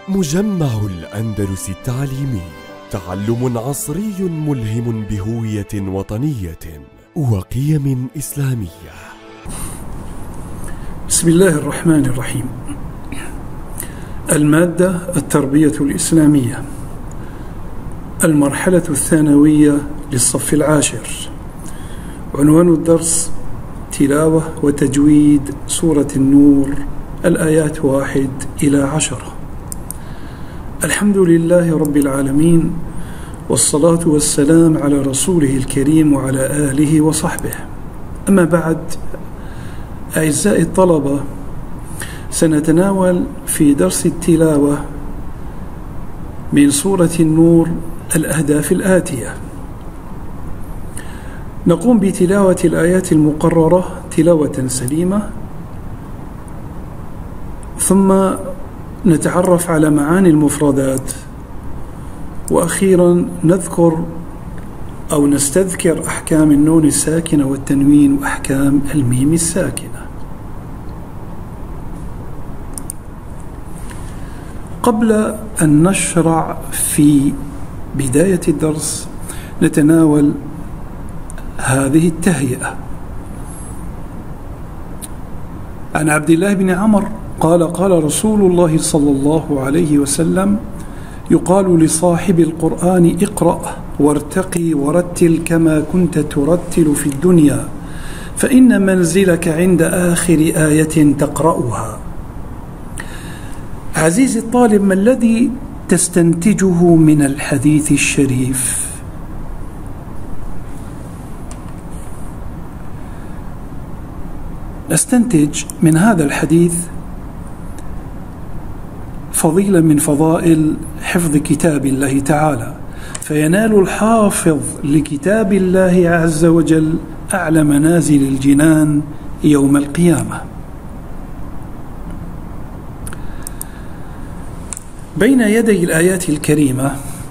مجمع الأندلس التعليمي، تعلم عصري ملهم بهوية وطنية وقيم إسلامية. بسم الله الرحمن الرحيم. المادة التربية الإسلامية، المرحلة الثانوية للصف العاشر. عنوان الدرس: تلاوة وتجويد سورة النور، الآيات 1 إلى 10. الحمد لله رب العالمين، والصلاة والسلام على رسوله الكريم وعلى آله وصحبه. أما بعد، أعزائي الطلبة، سنتناول في درس التلاوة من سورة النور الأهداف الآتية. نقوم بتلاوة الآيات المقررة تلاوة سليمة، ثم نتعرف على معاني المفردات، وأخيرا نذكر أو نستذكر أحكام النون الساكنة والتنوين وأحكام الميم الساكنة. قبل أن نشرع في بداية الدرس نتناول هذه التهيئة. عن عبد الله بن عمر قال رسول الله صلى الله عليه وسلم: يقال لصاحب القرآن اقرأ وارتقي ورتل كما كنت ترتل في الدنيا، فإن منزلك عند آخر آية تقرأها. عزيزي الطالب، ما الذي تستنتجه من الحديث الشريف؟ نستنتج من هذا الحديث فضيلة من فضائل حفظ كتاب الله تعالى، فينال الحافظ لكتاب الله عز وجل أعلى منازل الجنان يوم القيامة. بين يدي الآيات الكريمة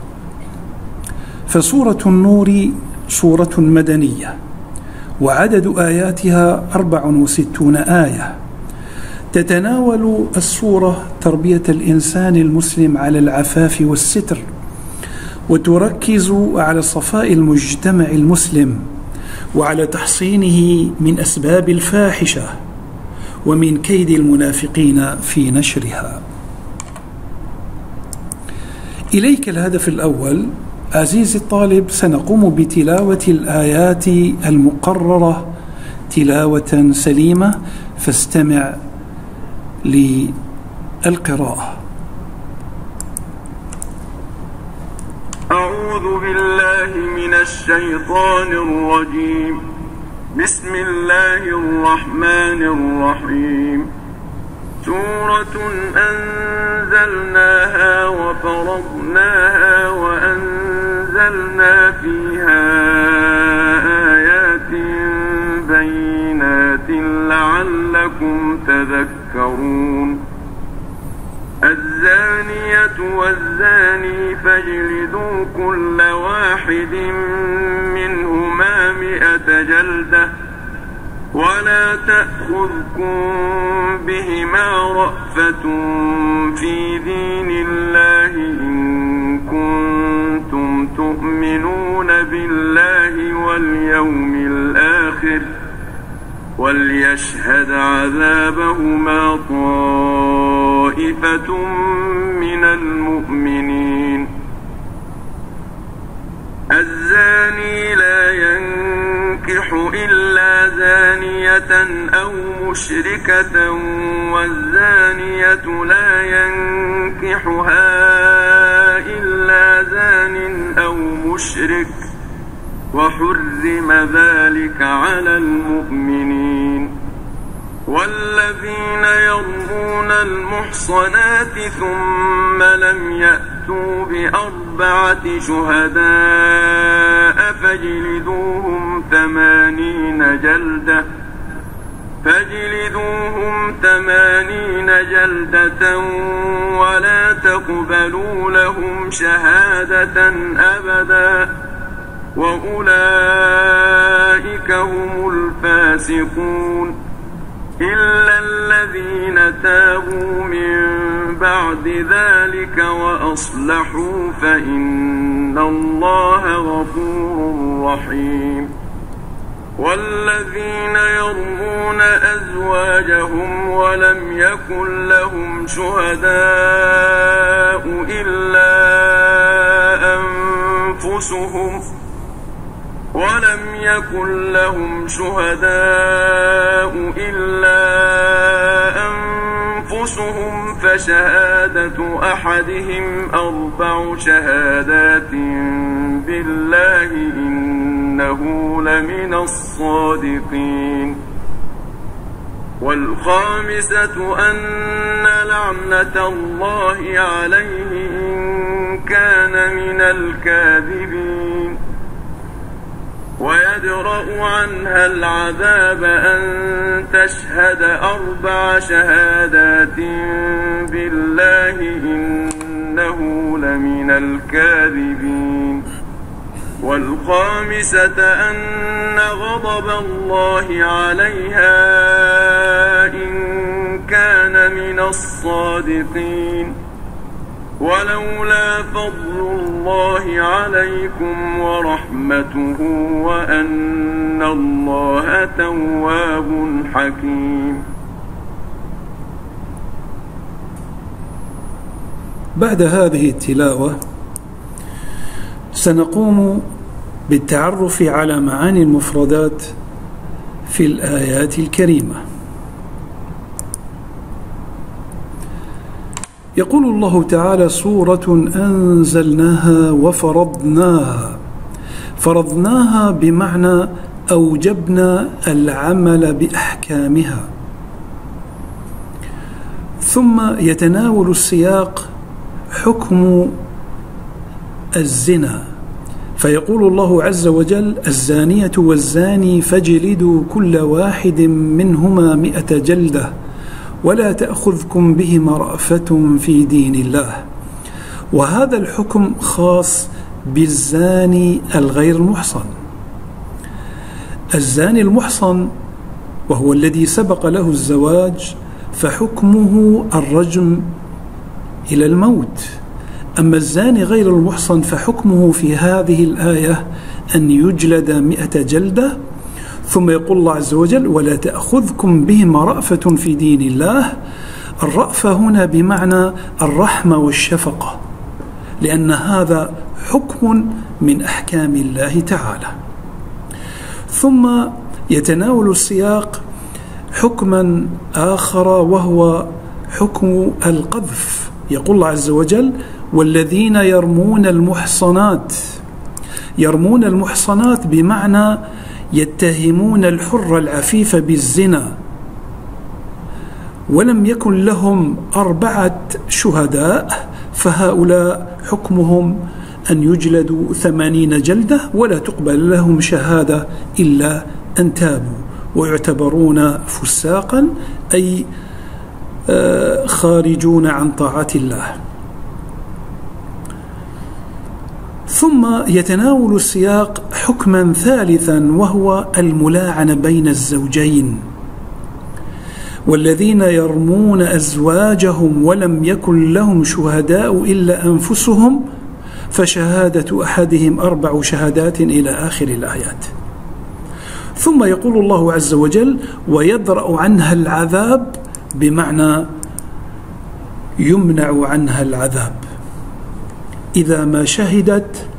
فسورة النور سورة مدنية، وعدد آياتها 64 آية. تتناول السورة تربية الإنسان المسلم على العفاف والستر، وتركز على صفاء المجتمع المسلم وعلى تحصينه من أسباب الفاحشة ومن كيد المنافقين في نشرها. إليك الهدف الأول. عزيزي الطالب، سنقوم بتلاوة الآيات المقررة تلاوة سليمة، فاستمع للقراءة. أعوذ بالله من الشيطان الرجيم. بسم الله الرحمن الرحيم. سورة أنزلناها وفرضناها وأنزلنا فيها آيات بينات لعلكم تذكرون. الزانية والزاني فاجلدوا كل واحد منهما 100 جلدة، ولا تأخذكم بهما رأفة في دين الله إن كنتم تؤمنون بالله واليوم الآخر، وليشهد عذابهما طائفة من المؤمنين. الزاني لا ينكح إلا زانية أو مشركة، والزانية لا ينكحها إلا زان أو مشرك، وحرم ذلك على المؤمنين. والذين يرمون المحصنات ثم لم يأتوا ب4 شهداء فاجلدوهم 80 جلدة ولا تقبلوا لهم شهادة أبدا، وأولئك هم الفاسقون. إلا الذين تابوا من بعد ذلك وأصلحوا فإن الله غفور رحيم. والذين يرمون أزواجهم ولم يكن لهم شهداء إلا أنفسهم فشهادة أحدهم 4 شهادات بالله إنه لمن الصادقين. والخامسة أن لعنة الله عليه إن كان من الكاذبين. ويدرأ عنها العذاب أن تشهد 4 شهادات بالله إنه لمن الكاذبين. والخامسة أن غضب الله عليها إن كان من الصادقين. ولولا فضل الله عليكم ورحمته وأن الله تواب حكيم. بعد هذه التلاوة سنقوم بالتعرف على معاني المفردات في الآيات الكريمة. يقول الله تعالى: سورة أنزلناها وفرضناها. فرضناها بمعنى أوجبنا العمل بأحكامها. ثم يتناول السياق حكم الزنا، فيقول الله عز وجل: الزانية والزاني فاجلدوا كل واحد منهما 100 جلدة ولا تأخذكم بهما رأفة في دين الله. وهذا الحكم خاص بالزاني الغير المحصن. الزاني المحصن وهو الذي سبق له الزواج فحكمه الرجم إلى الموت. أما الزاني غير المحصن فحكمه في هذه الآية أن يجلد 100 جلدة. ثم يقول الله عز وجل: ولا تأخذكم بهما رأفة في دين الله. الرأفة هنا بمعنى الرحمة والشفقة، لأن هذا حكم من أحكام الله تعالى. ثم يتناول السياق حكما آخر وهو حكم القذف. يقول الله عز وجل: والذين يرمون المحصنات. يرمون المحصنات بمعنى يتهمون الحر العفيف بالزنا ولم يكن لهم 4 شهداء، فهؤلاء حكمهم أن يجلدوا 80 جلدة ولا تقبل لهم شهادة إلا أن تابوا، ويعتبرون فساقا أي خارجون عن طاعة الله. ثم يتناول السياق حكما ثالثا وهو الملاعنة بين الزوجين. والذين يرمون أزواجهم ولم يكن لهم شهداء إلا أنفسهم فشهادة أحدهم 4 شهادات إلى آخر الآيات. ثم يقول الله عز وجل: ويدرأ عنها العذاب، بمعنى يمنع عنها العذاب إذا ما شهدت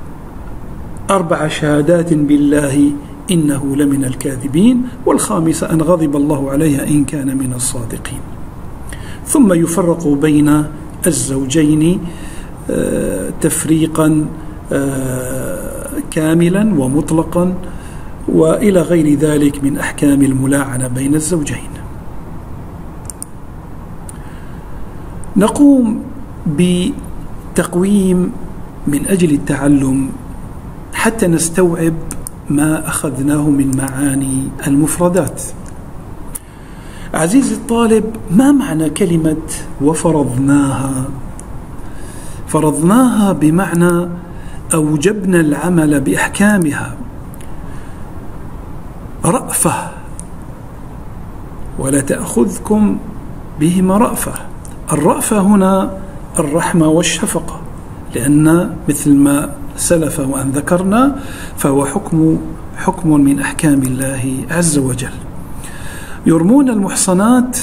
4 شهادات بالله إنه لمن الكاذبين. والخامسة أن غضب الله عليها إن كان من الصادقين. ثم يفرق بين الزوجين تفريقا كاملا ومطلقا وإلى غير ذلك من أحكام الملاعنة بين الزوجين. نقوم بتقويم من أجل التعلم حتى نستوعب ما أخذناه من معاني المفردات. عزيزي الطالب، ما معنى كلمة وفرضناها؟ فرضناها بمعنى أوجبنا العمل بأحكامها. رأفة، ولا تأخذكم بهما رأفة. الرأفة هنا الرحمة والشفقة، لأن مثل ما سلف وأن ذكرنا فهو حكم من أحكام الله عز وجل. يرمون المحصنات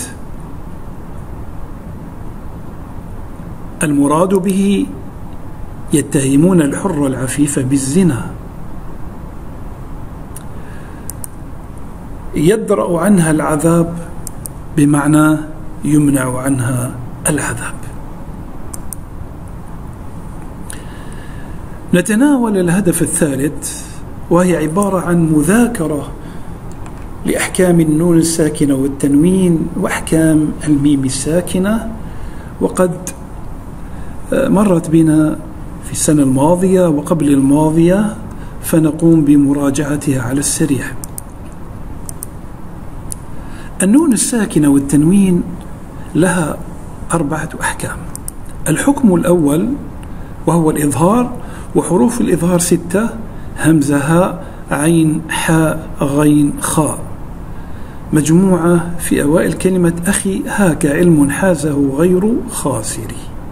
المراد به يتهمون الحر العفيف بالزنا، يدرأ عنها العذاب بمعنى يمنع عنها العذاب. نتناول الهدف الثالث، وهي عبارة عن مذاكرة لأحكام النون الساكنة والتنوين وأحكام الميم الساكنة، وقد مرت بنا في السنة الماضية وقبل الماضية، فنقوم بمراجعتها على السريع. النون الساكنة والتنوين لها 4 أحكام. الحكم الأول وهو الإظهار، وحروف الإظهار 6: همزة، هاء، عين، حاء، غين، خاء، مجموعة في أوائل كلمة أخي هاك علم حازه غير خاسر.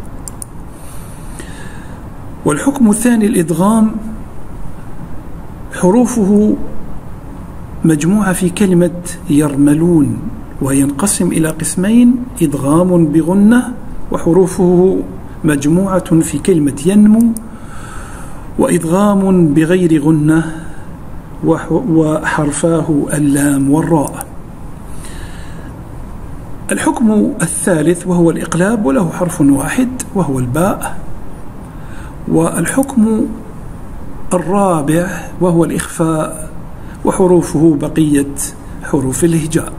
والحكم الثاني الإدغام، حروفه مجموعة في كلمة يرملون، وينقسم إلى قسمين: إدغام بغنة، وحروفه مجموعة في كلمة ينمو، وإدغام بغير غنة، وحرفاه اللام والراء. الحكم الثالث وهو الإقلاب، وله حرف واحد وهو الباء. والحكم الرابع وهو الإخفاء، وحروفه بقية حروف الهجاء.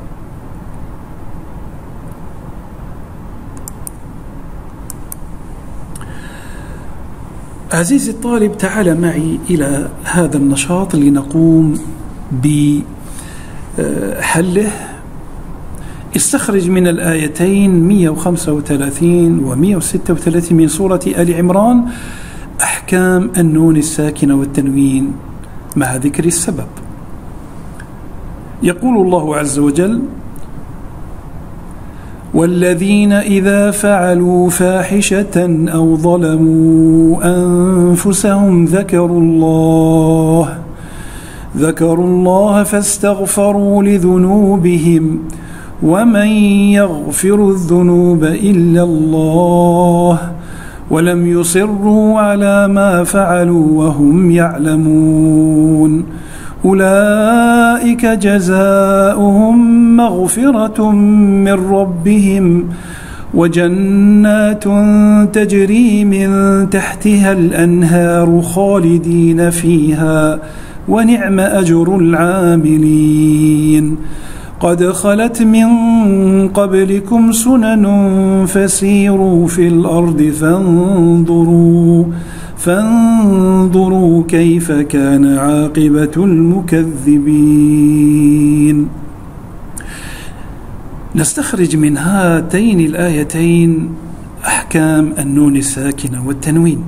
عزيزي الطالب، تعال معي إلى هذا النشاط لنقوم بحله. استخرج من الآيتين 135 و 136 من سورة آل عمران أحكام النون الساكنة والتنوين مع ذكر السبب. يقول الله عز وجل: والذين إذا فعلوا فاحشة أو ظلموا أنفسهم ذكروا الله فاستغفروا لذنوبهم ومن يغفر الذنوب إلا الله ولم يصروا على ما فعلوا وهم يعلمون أولئك جزاؤهم مغفرة من ربهم وجنات تجري من تحتها الأنهار خالدين فيها ونعم أجر العاملين قد خلت من قبلكم سنن فسيروا في الأرض فانظروا كيف كان عاقبة المكذبين. نستخرج من هاتين الآيتين أحكام النون الساكنة والتنوين.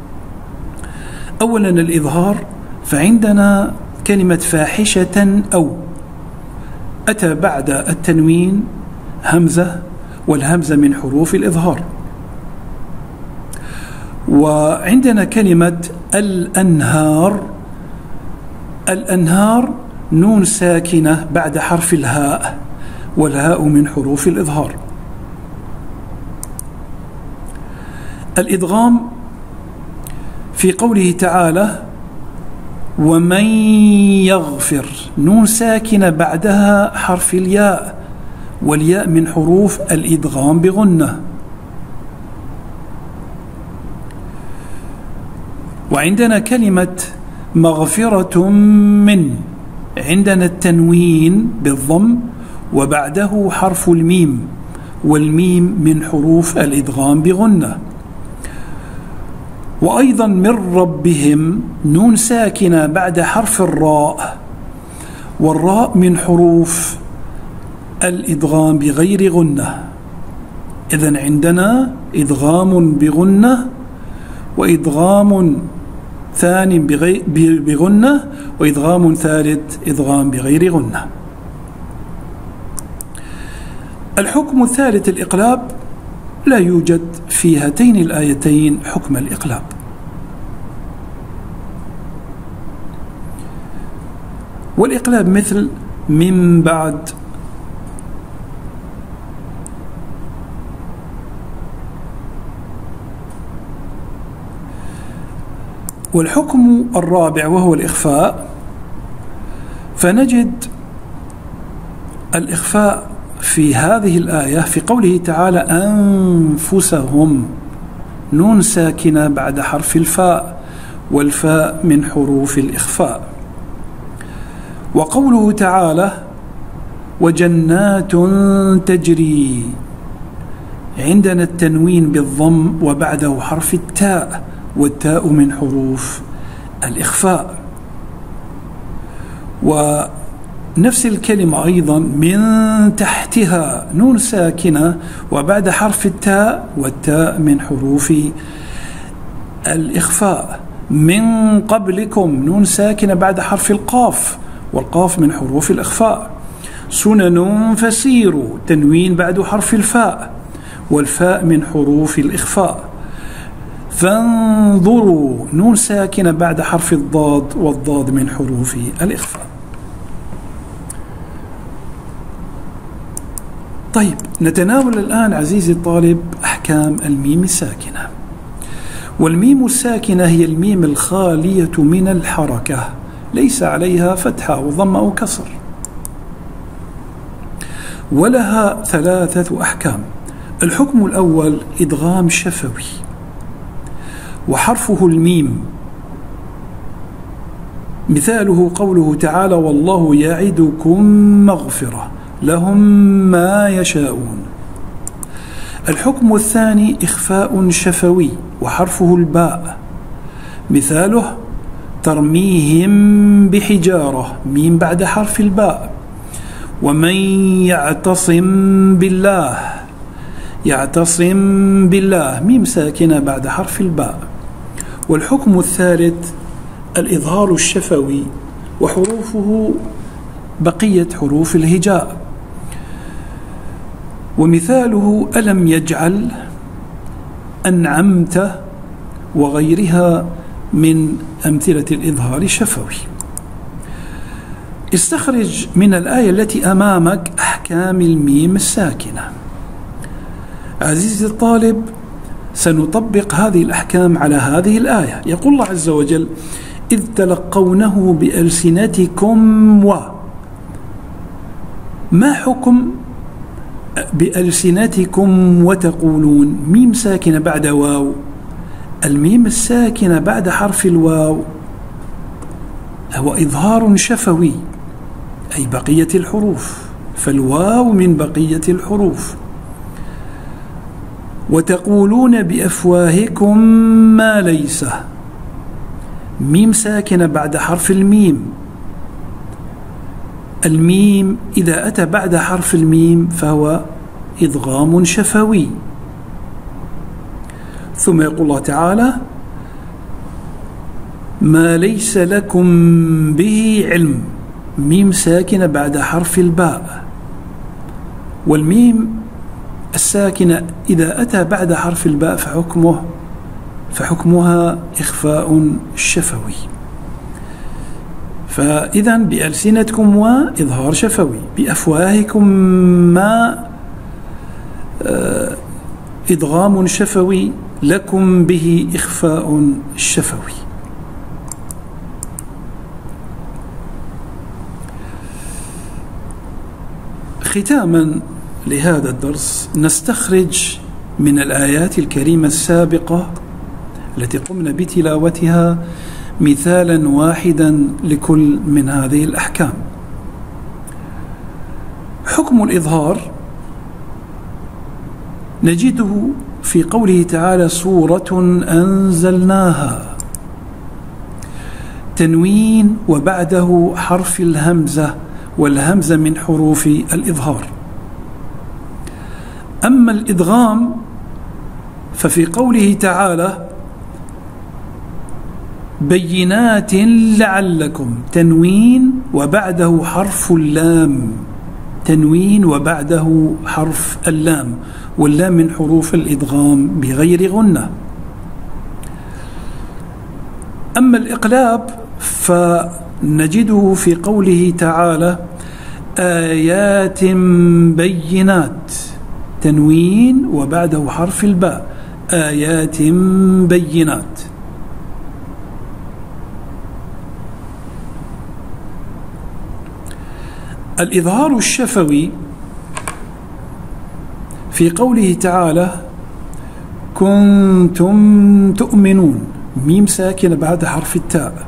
أولا الإظهار، فعندنا كلمة فاحشة أو أتى بعد التنوين همزة، والهمزة من حروف الإظهار. وعندنا كلمة الأنهار نون ساكنة بعد حرف الهاء، والهاء من حروف الإظهار. الإدغام في قوله تعالى ومن يغفر، نون ساكنة بعدها حرف الياء، والياء من حروف الإدغام بغنة. وعندنا كلمة مغفرة من، عندنا التنوين بالضم وبعده حرف الميم، والميم من حروف الإدغام بغنة. وأيضا من ربهم نون ساكنة بعد حرف الراء، والراء من حروف الإدغام بغير غنة. إذن عندنا إدغام بغنة، وإدغام ثاني بغنة، وإدغام ثالث إدغام بغير غنة. الحكم الثالث الإقلاب، لا يوجد في هاتين الآيتين حكم الإقلاب. والإقلاب مثل من بعد، والحكم الرابع وهو الإخفاء، فنجد الإخفاء في هذه الآية في قوله تعالى أنفسهم، نون ساكنة بعد حرف الفاء، والفاء من حروف الإخفاء. وقوله تعالى وجنات تجري، عندنا التنوين بالضم وبعده حرف التاء، والتاء من حروف الإخفاء. ونفس الكلمة أيضا من تحتها، نون ساكنة وبعد حرف التاء، والتاء من حروف الإخفاء. من قبلكم، نون ساكنة بعد حرف القاف، والقاف من حروف الإخفاء. سنن فسيروا، تنوين بعد حرف الفاء، والفاء من حروف الإخفاء. فانظروا، نون ساكنة بعد حرف الضاد، والضاد من حروف الإخفاء. طيب، نتناول الآن عزيزي الطالب أحكام الميم الساكنة. والميم الساكنة هي الميم الخالية من الحركة، ليس عليها فتحة أو ضم أو كسر، ولها 3 أحكام. الحكم الأول إدغام شفوي، وحرفه الميم، مثاله قوله تعالى والله يعدكم مغفرة، لهم ما يشاءون. الحكم الثاني إخفاء شفوي، وحرفه الباء، مثاله ترميهم بحجارة، ميم بعد حرف الباء. ومن يعتصم بالله، يعتصم بالله، ميم ساكنة بعد حرف الباء. والحكم الثالث الإظهار الشفوي، وحروفه بقية حروف الهجاء، ومثاله ألم يجعل، أنعمت، وغيرها من أمثلة الإظهار الشفوي. استخرج من الآية التي أمامك أحكام الميم الساكنة. عزيزي الطالب، سنطبق هذه الأحكام على هذه الآية. يقول الله عز وجل إذ تلقونه بألسنتكم ما حكم بألسنتكم وتقولون؟ ميم ساكنة بعد واو، الميم الساكنة بعد حرف الواو هو إظهار شفوي، أي بقية الحروف، فالواو من بقية الحروف. وتقولون بأفواهكم ما ليس، ميم ساكنة بعد حرف الميم، الميم إذا أتى بعد حرف الميم فهو إدغام شفوي. ثم يقول الله تعالى ما ليس لكم به علم، ميم ساكنة بعد حرف الباء، والميم الساكنة إذا أتى بعد حرف الباء فحكمها إخفاء شفوي. فإذا بألسنتكم وإظهار شفوي، بأفواهكم ما إدغام شفوي، لكم به إخفاء شفوي. ختاما لهذا الدرس نستخرج من الآيات الكريمة السابقة التي قمنا بتلاوتها مثالا واحدا لكل من هذه الأحكام. حكم الإظهار نجده في قوله تعالى سورة أنزلناها، تنوين وبعده حرف الهمزة، والهمزة من حروف الإظهار. أما الإدغام ففي قوله تعالى بينات لعلكم، تنوين وبعده حرف اللام، تنوين وبعده حرف اللام، واللام من حروف الإدغام بغير غنة. أما الإقلاب فنجده في قوله تعالى آيات بينات، تنوين وبعده حرف الباء، آيات بينات. الإظهار الشفوي في قوله تعالى كنتم تؤمنون، ميم ساكنة بعد حرف التاء.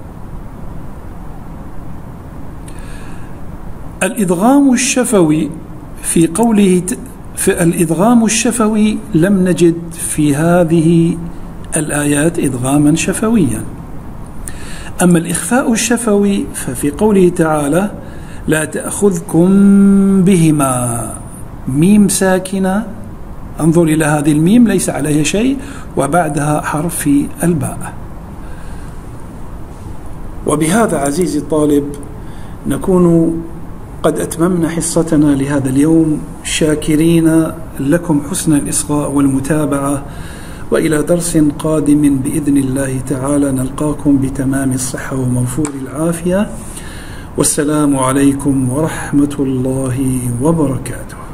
الإدغام الشفوي في قوله الإدغام الشفوي لم نجد في هذه الآيات إدغاما شفويا. أما الإخفاء الشفوي ففي قوله تعالى لا تأخذكم بهما، ميم ساكنة، انظر إلى هذه الميم ليس عليها شيء وبعدها حرف الباء. وبهذا عزيزي الطالب نكون قد أتممنا حصتنا لهذا اليوم، شاكرين لكم حسن الإصغاء والمتابعة، وإلى درس قادم بإذن الله تعالى نلقاكم بتمام الصحة وموفور العافية، والسلام عليكم ورحمة الله وبركاته.